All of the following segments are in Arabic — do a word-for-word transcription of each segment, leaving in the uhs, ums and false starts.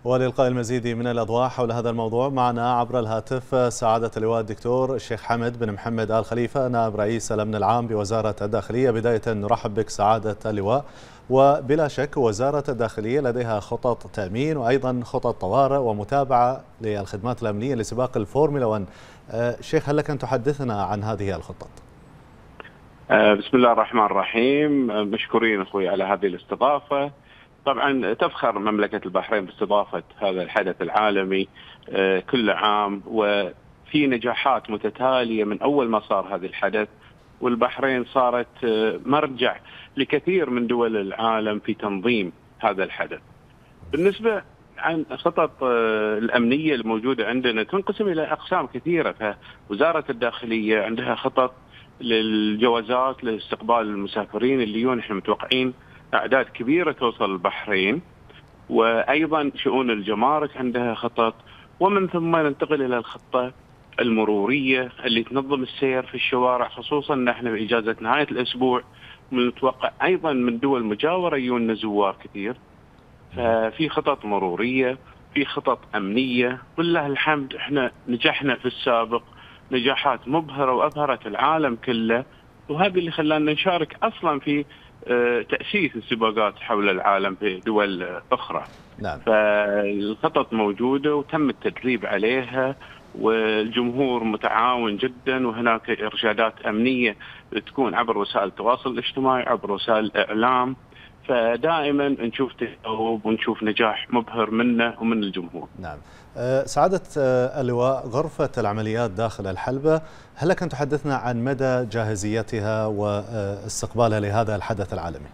ولإلقاء المزيد من الأضواء حول هذا الموضوع معنا عبر الهاتف سعادة اللواء الدكتور الشيخ حمد بن محمد آل خليفة نائب رئيس الأمن العام بوزارة الداخلية. بداية نرحب بك سعادة اللواء. وبلا شك وزارة الداخلية لديها خطط تأمين وأيضا خطط طوارئ ومتابعة للخدمات الأمنية لسباق الفورمولا واحد. شيخ، هل لك أن تحدثنا عن هذه الخطط؟ بسم الله الرحمن الرحيم. مشكورين أخوي على هذه الاستضافة. طبعا تفخر مملكة البحرين باستضافة هذا الحدث العالمي كل عام، وفي نجاحات متتالية من أول ما صار هذا الحدث، والبحرين صارت مرجع لكثير من دول العالم في تنظيم هذا الحدث. بالنسبة عن الخطط الأمنية الموجودة عندنا تنقسم إلى أقسام كثيرة. فوزارة الداخلية عندها خطط للجوازات لاستقبال المسافرين اللي يجون، احنا متوقعين أعداد كبيرة توصل البحرين، وأيضا شؤون الجمارك عندها خطط، ومن ثم ننتقل إلى الخطة المرورية اللي تنظم السير في الشوارع، خصوصا أن احنا بإجازة نهاية الأسبوع متوقع أيضا من دول مجاورة يجون زوار كثير. ففي خطط مرورية، في خطط أمنية. والله الحمد احنا نجحنا في السابق نجاحات مبهرة وأبهرت العالم كله، وهذا اللي خلانا نشارك أصلا في تأسيس السباقات حول العالم في دول أخرى. نعم. فالخطط موجودة وتم التدريب عليها، والجمهور متعاون جدا، وهناك إرشادات أمنية تكون عبر وسائل التواصل الاجتماعي، عبر وسائل الإعلام. فدائما نشوف تجاوب ونشوف نجاح مبهر منه ومن الجمهور. نعم. سعادة اللواء، غرفة العمليات داخل الحلبة، هل لك أن تحدثنا عن مدى جاهزيتها واستقبالها لهذا الحدث العالمي؟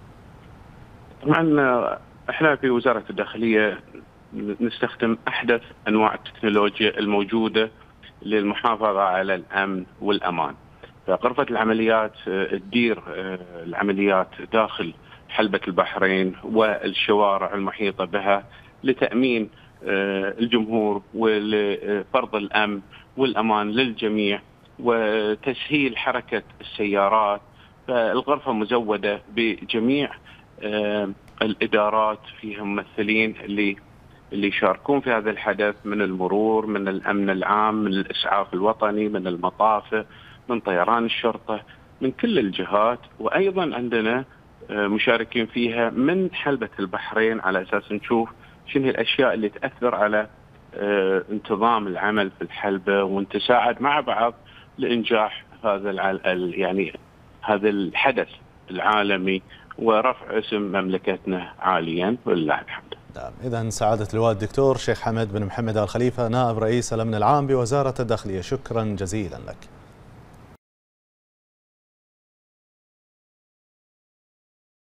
طبعا احنا في وزارة الداخلية نستخدم أحدث أنواع التكنولوجيا الموجودة للمحافظة على الأمن والأمان. فغرفة العمليات تدير العمليات داخل حلبة البحرين والشوارع المحيطة بها لتأمين الجمهور ولفرض الأمن والأمان للجميع وتسهيل حركة السيارات. فالغرفة مزودة بجميع الإدارات، فيها ممثلين اللي اللي يشاركون في هذا الحدث، من المرور، من الأمن العام، من الإسعاف الوطني، من المطافئ، من طيران الشرطة، من كل الجهات. وأيضا عندنا مشاركين فيها من حلبة البحرين، على أساس نشوف شنو الأشياء اللي تأثر على انتظام العمل في الحلبة، ونتساعد مع بعض لإنجاح هذا يعني هذا الحدث العالمي ورفع اسم مملكتنا عاليا ولله الحمد. نعم. إذن سعادة اللواء الدكتور الشيخ حمد بن محمد آل خليفة نائب رئيس الأمن العام بوزارة الداخلية، شكرا جزيلا لك.